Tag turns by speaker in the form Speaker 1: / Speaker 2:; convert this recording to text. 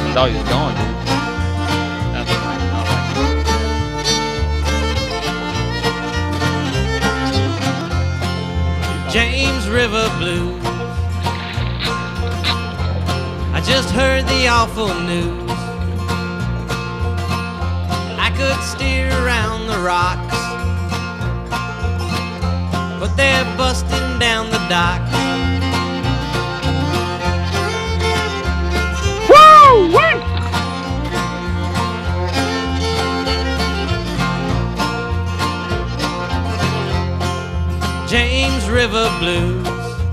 Speaker 1: thought he was gone, dude.
Speaker 2: That's fine. I like it.
Speaker 3: James River Blues. I just heard the awful news. I could steer around the rocks, but they're busting down the dock.
Speaker 1: Woo!
Speaker 3: James River Blues.